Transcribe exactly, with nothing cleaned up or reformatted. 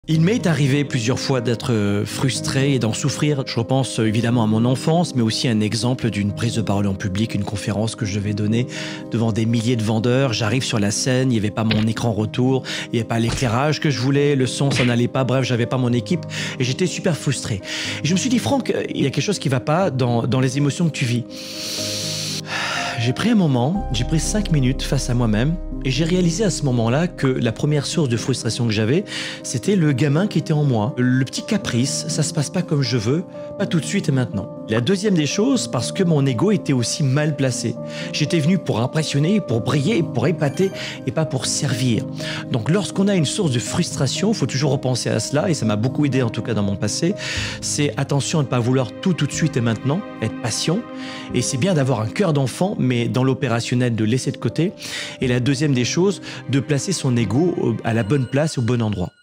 Il m'est arrivé plusieurs fois d'être frustré et d'en souffrir. Je repense évidemment à mon enfance, mais aussi à un exemple d'une prise de parole en public, une conférence que je devais donner devant des milliers de vendeurs. J'arrive sur la scène, il n'y avait pas mon écran retour, il n'y avait pas l'éclairage que je voulais, le son ça n'allait pas, bref, j'avais pas mon équipe et j'étais super frustré. Et je me suis dit, Franck, il y a quelque chose qui va pas dans, dans les émotions que tu vis. J'ai pris un moment, j'ai pris cinq minutes face à moi-même et j'ai réalisé à ce moment-là que la première source de frustration que j'avais, c'était le gamin qui était en moi. Le petit caprice, ça se passe pas comme je veux, pas tout de suite et maintenant. La deuxième des choses, parce que mon ego était aussi mal placé. J'étais venu pour impressionner, pour briller, pour épater et pas pour servir. Donc lorsqu'on a une source de frustration, il faut toujours repenser à cela et ça m'a beaucoup aidé en tout cas dans mon passé. C'est attention à ne pas vouloir tout tout de suite et maintenant, être patient. Et c'est bien d'avoir un cœur d'enfant, mais dans l'opérationnel de laisser de côté. Et la deuxième des choses, de placer son ego à la bonne place, au bon endroit.